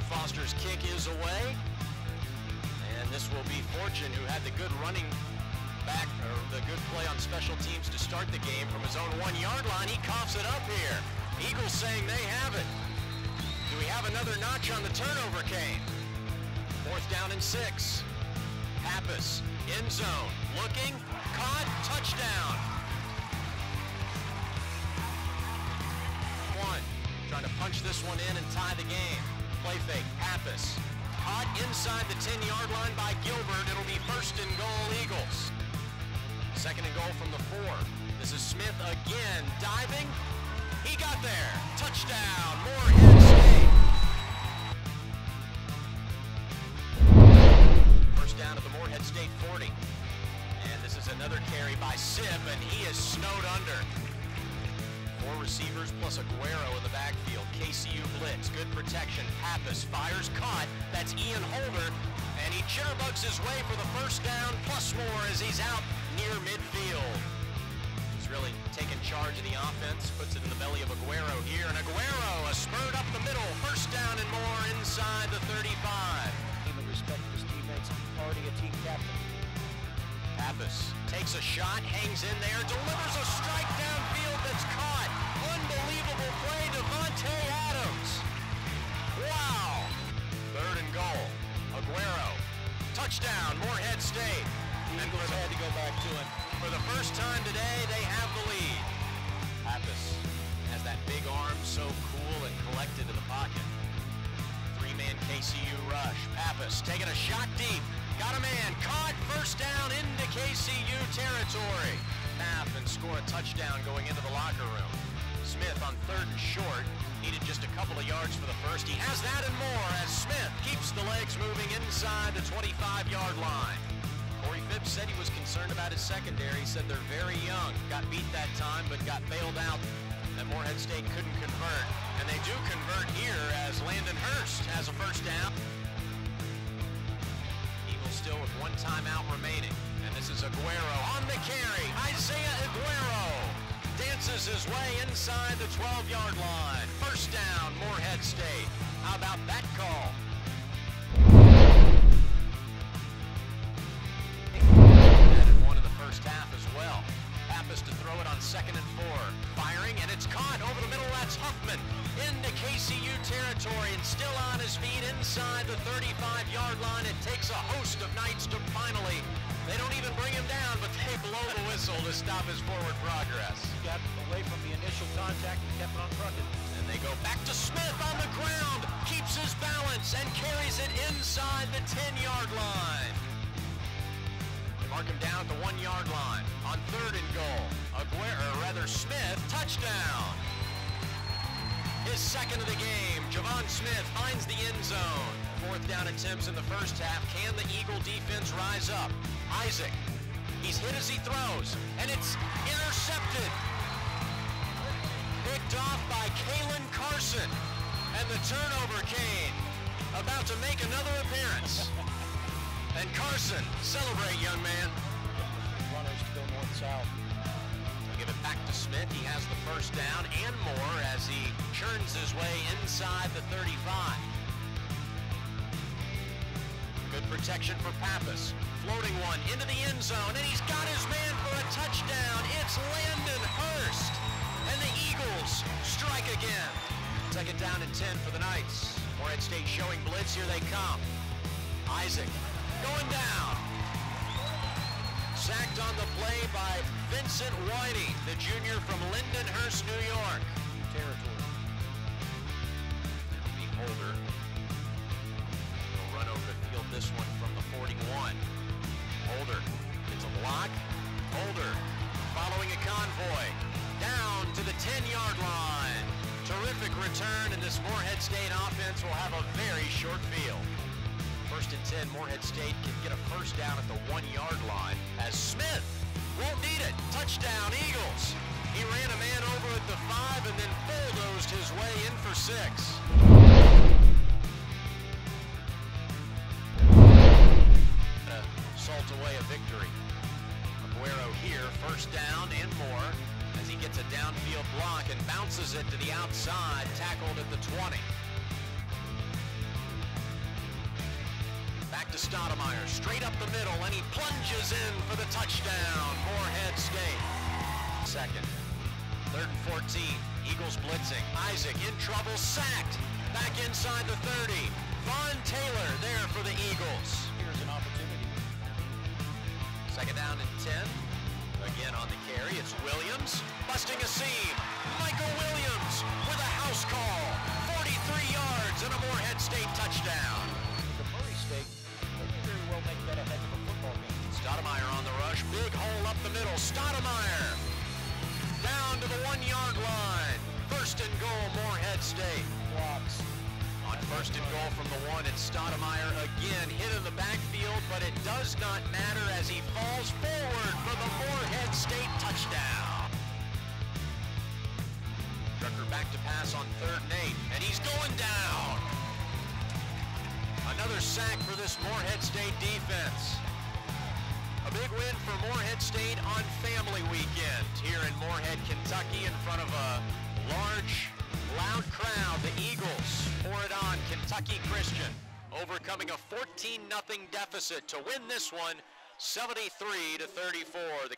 Foster's kick is away. And this will be Fortune, who had the good running back, or the good play on special teams to start the game from his own 1-yard line. He coughs it up here. Eagles saying they have it. Do we have another notch on the turnover cane? 4th down and 6. Pappas, end zone, looking, caught, touchdown. 1, trying to punch this one in and tie the game. Play fake, Pappas. Caught inside the 10-yard line by Gilbert. It'll be 1st and goal, Eagles. 2nd and goal from the 4. This is Smith again, diving. He got there. Touchdown, Morehead State. First down at the Morehead State 40. And this is another carry by Sip, and he is snowed under. 4 receivers plus Aguero in the backfield. KCU blitz, good protection. Pappas fires, caught. That's Ian Holder, and he jitterbugs his way for the 1st down plus more as he's out near midfield. He's really taken charge of the offense, puts it in the belly of Aguero here, and Aguero, a spurt up the middle, 1st down and more inside the 35. Team would respect his teammates, already a team captain. Pappas takes a shot, hangs in there, delivers a strike downfield that's caught. Unbelievable play, Devontae Adams. Wow. 3rd and goal. Aguero. Touchdown, Morehead State. The Eagles had to go back to him. For the first time today, they have the lead. Pappas has that big arm, so cool and collected in the pocket. 3-man KCU rush. Pappas taking a shot deep. Got a man, caught, 1st down into KCU territory. Half and score a touchdown going into the locker room. Smith on 3rd and short, needed just a couple of yards for the 1st. He has that and more as Smith keeps the legs moving inside the 25-yard line. Corey Phipps said he was concerned about his secondary. He said they're very young. Got beat that time, but got bailed out. And Morehead State couldn't convert. And they do convert here as Landon Hurst has a 1st down. Still with 1 timeout remaining, and this is Aguero on the carry. Isaiah Aguero dances his way inside the 12-yard line. 1st down, Morehead State. How about that call? Added 1 in the 1st half as well. Pappas to throw it on 2nd and 4. Firing, and it's caught over the middle. That's Huffman into KCU territory and still on his feet inside the 35-yard line. It takes a host of Knights to finally, they don't even bring him down, but they blow the whistle to stop his forward progress. He got away from the initial contact and kept on trucking. And they go back to Smith on the ground, keeps his balance and carries it inside the 10-yard line. Mark him down at the 1-yard line on 3rd and goal. Smith, touchdown. His 2nd of the game. Javon Smith finds the end zone. 4th down attempts in the 1st half. Can the Eagle defense rise up? Isaac, he's hit as he throws, and it's intercepted. Picked off by Kalen Carson, and the turnover cane about to make another appearance. And Carson, celebrate, young man. Runners go north-south. Give it back to Smith. He has the 1st down and more as he churns his way inside the 35. Good protection for Pappas. Floating one into the end zone, and he's got his man for a touchdown. It's Landon Hurst, and the Eagles strike again. 2nd down and 10 for the Knights. Morehead State showing blitz. Here they come. Isaac going down. Sacked on the play by Vincent Whitey, the junior from Lindenhurst, New York. Territory. It'll be Holder. He'll run over the field this one from the 41. Holder gets a block. Holder following a convoy down to the 10-yard line. Terrific return, and this Morehead State offense will have a very short field. 1st and 10, Morehead State can get a 1st down at the 1-yard line as Smith won't need it. Touchdown, Eagles. He ran a man over at the 5 and then bulldozed his way in for 6. Salt away a victory. Aguero here, 1st down and more as he gets a downfield block and bounces it to the outside, tackled at the 20. back to Stoudemire, straight up the middle, and he plunges in for the touchdown. Morehead State. Second. 3rd and 14. Eagles blitzing. Isaac in trouble, sacked. Back inside the 30. Von Taylor there for the Eagles. Here's an opportunity. 2nd down and 10. Again on the carry, it's Williams busting a seam. Michael Williams with a house call. 43 yards and a Morehead State touchdown. The Murray State, they may very well make that a heck of a football game. Stoudemire on the rush, big hole up the middle. Stoudemire down to the 1-yard line. 1st and goal, Morehead State. Blocks. On 1st and goal from the 1, it's Stoudemire again hit in the backfield, but it does not matter as he falls forward for the Morehead State touchdown. Drucker back to pass on 3rd and 8, and he's going down. Another sack for this Morehead State defense. A big win for Morehead State on Family Weekend here in Morehead, Kentucky, in front of a large, loud crowd. The Eagles pour it on Kentucky Christian, overcoming a 14-0 deficit to win this one, 73-34.